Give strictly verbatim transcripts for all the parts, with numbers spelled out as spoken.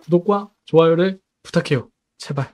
구독과 좋아요를 부탁해요. 제발.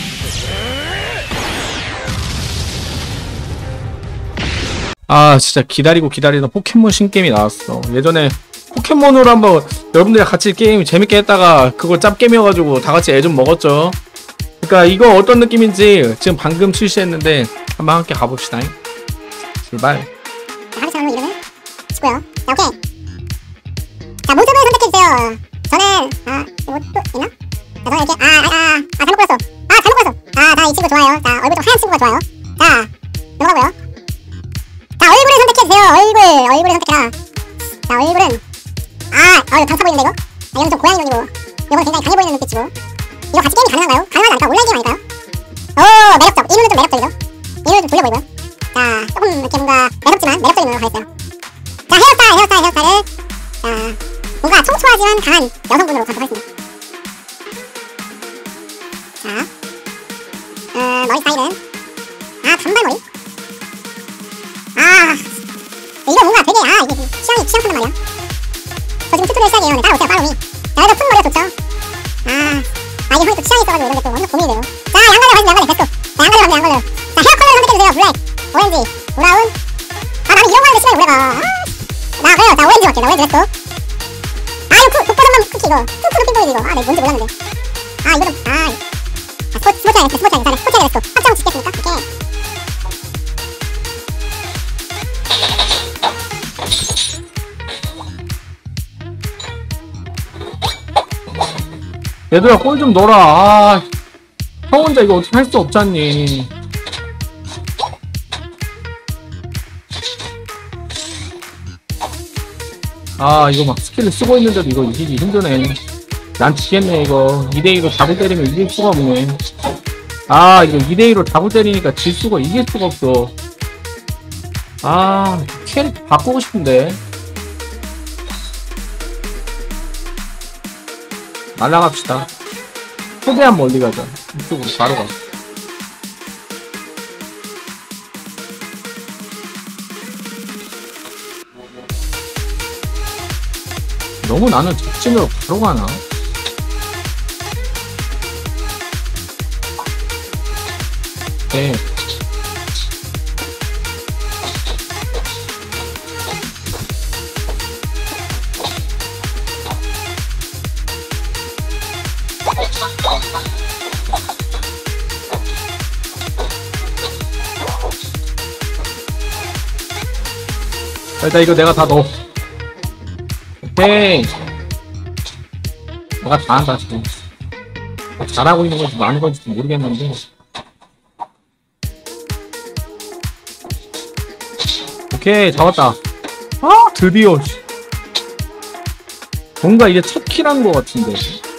아 진짜 기다리고 기다리던 포켓몬 신게임이 나왔어. 예전에 포켓몬으로 한번 여러분들이랑 같이 게임 재밌게 했다가 그걸 짭게임이어가지고 다같이 애 좀 먹었죠. 그러니까 이거 어떤 느낌인지 지금 방금 출시했는데 한번 함께 가봅시다. 출발. 자, 하루 차로 이름을 치고요. 자, 오케이. 자, 모습을 선택해주세요. 저는 아 이거 또 있나? 자, 저는 이렇게 아아아 아, 아, 잘못 골랐어. 아 잘못 골랐어. 아, 자, 이 친구 좋아요. 자, 얼굴 좀 하얀 친구가 좋아요. 자, 넘어가고요. 자, 얼굴을 선택해주세요. 얼굴 얼굴을 선택해라. 자, 얼굴은 아, 아 이거 강타 보이는데 이거? 아, 이건 좀 고양이 눈이고 이건 굉장히 강해 보이는 눈빛이고 이거 같이 게임이 가능한가요? 가능하지 않을까? 온라인 게임 아닐까요? 오, 매력적. 이 눈은 좀 매력적이죠? 이 눈은 좀 돌려 보이고요. 자, 조금 이렇게 뭔가 매력지만 매력적인 눈으로 가겠어요. 자, 헤어스타일, 헤어스타일, 헤어스타일을 자, 뭔가 청초하지만 강한 여성분으로 가도록 하겠습니다. 자, 음, 머리 스타일은 아, 단발머리? 아, 이거 뭔가 되게 아, 이게 취향이 취향 푸는 말이야. 저 지금 튜토리얼 시작이에요. 근데 따라오세요, 팔로미. 자, 그래도 푼 머리가 좋죠? 아, 아, 이게 형이 또 취향이 있어가지고 이런 게 또 완전 고민이 돼요. 자, 양갈래 가시면 양갈래, 됐어. 자, 양갈래 가면 양갈래. 자, 헤어 컬러를 선택해주세요. 블랙, 오렌지, 브라운. 아, 나는 이런 거 하는데 시간이 오래가. 아, 나 그래요. 자, 오렌지 할게. 나 오렌지 했어. 아, 이거 독버섯만 쿠키 이거. 푸푸드 핑크이지 이거. 아, 내가 뭔지 몰랐는데. 아, 이거 좀, 아, 아, 스포츠, 스포츠 하겠어, 스포츠 하겠어. 스포츠 하겠어. 합창 짓겠습니까? 오케이. 얘들아 꼴 좀 넣어라. 아, 형 혼자 이거 어떻게 할 수 없잖니. 아, 이거 막 스킬을 쓰고 있는데도 이거 이기기 힘드네. 난 지겠네. 이거 이 대 이로 잡을 때리면 이길 수가 없네. 아, 이거 이 대 이로 잡을 때리니까 질 수가 이길 수가 없어. 아, 캐릭터 바꾸고 싶은데. 날라갑시다. 최대한 멀리 가자. 이쪽으로 바로 가. 너무 나는 적진으로 바로 가나? 네. 일단 이거 내가 다 넣어. 오케이. 내가 다 한다 지금. 잘하고 있는 건지 많은 건지 모르겠는데. 오케이, 잡았다. 아, 드디어. 뭔가 이제 첫 킬한 것 같은데.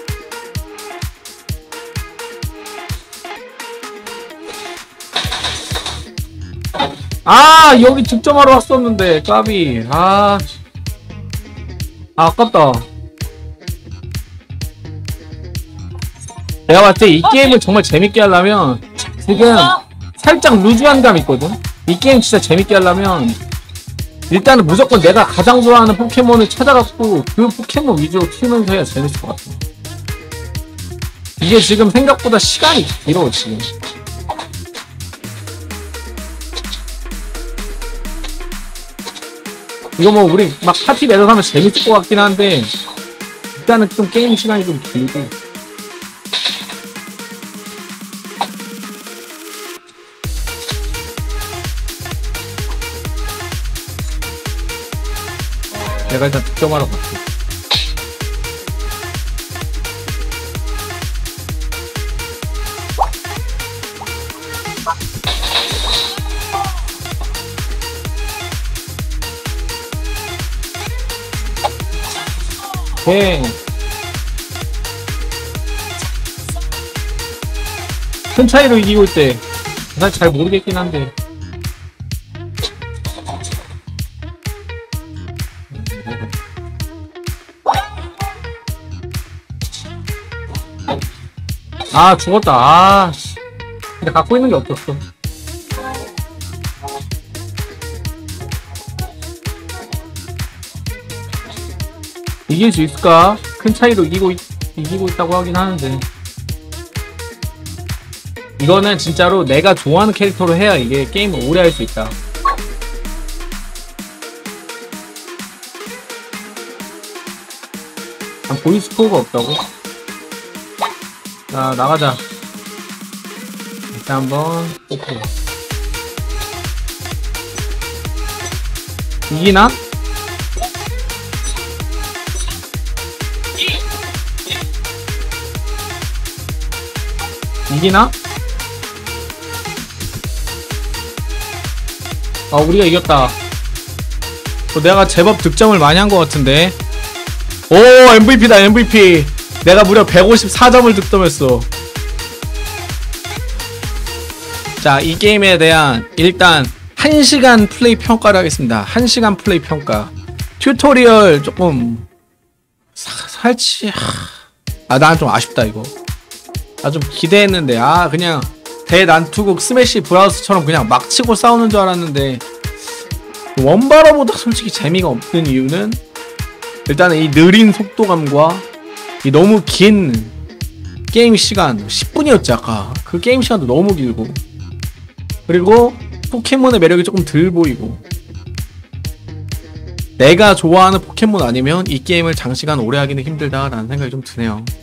아, 여기 득점하러 왔었는데 까비. 아, 아 아깝다. 내가 봤을 때 이 게임을 정말 재밌게 하려면 지금 살짝 루즈한 감 있거든. 이 게임 진짜 재밌게 하려면 일단은 무조건 내가 가장 좋아하는 포켓몬을 찾아갖고 그 포켓몬 위주로 키우면서 해야 재밌을 것 같아. 이게 지금 생각보다 시간이 길어 지금. 이거 뭐 우리 막 파티 매듭 하면 재밌을 것 같긴 한데 일단은 좀 게임 시간이 좀 길고. 내가 일단 득점하러 갈게. 오케이. 큰 차이로 이기고 있대. 사실 잘 모르겠긴 한데. 아, 죽었다. 아, 근데 갖고 있는 게 없었어. 이길 수 있을까? 큰 차이로 이기고 있... 이기고 있다고 하긴 하는데 이거는 진짜로 내가 좋아하는 캐릭터로 해야 이게 게임을 오래 할 수 있다. 난 보이스코어가 없다고? 자 나가자. 일단 한번 뽑고 이기나? 이기나? 아 우리가 이겼다. 어, 내가 제법 득점을 많이 한 것 같은데. 오 엠브이피다 엠브이피. 내가 무려 백오십사 점을 득점했어. 자 이 게임에 대한 일단 한 시간 플레이 평가를 하겠습니다. 한 시간 플레이 평가. 튜토리얼 조금 사, 살치 아 난 좀 아쉽다 이거. 아 좀 기대했는데 아 그냥 대난투국 스매시 브라우스처럼 그냥 막 치고 싸우는 줄 알았는데 원바로보다 솔직히 재미가 없는 이유는 일단은 이 느린 속도감과 이 너무 긴 게임 시간 십 분이었지 아까. 그 게임 시간도 너무 길고 그리고 포켓몬의 매력이 조금 덜 보이고 내가 좋아하는 포켓몬 아니면 이 게임을 장시간 오래 하기는 힘들다라는 생각이 좀 드네요.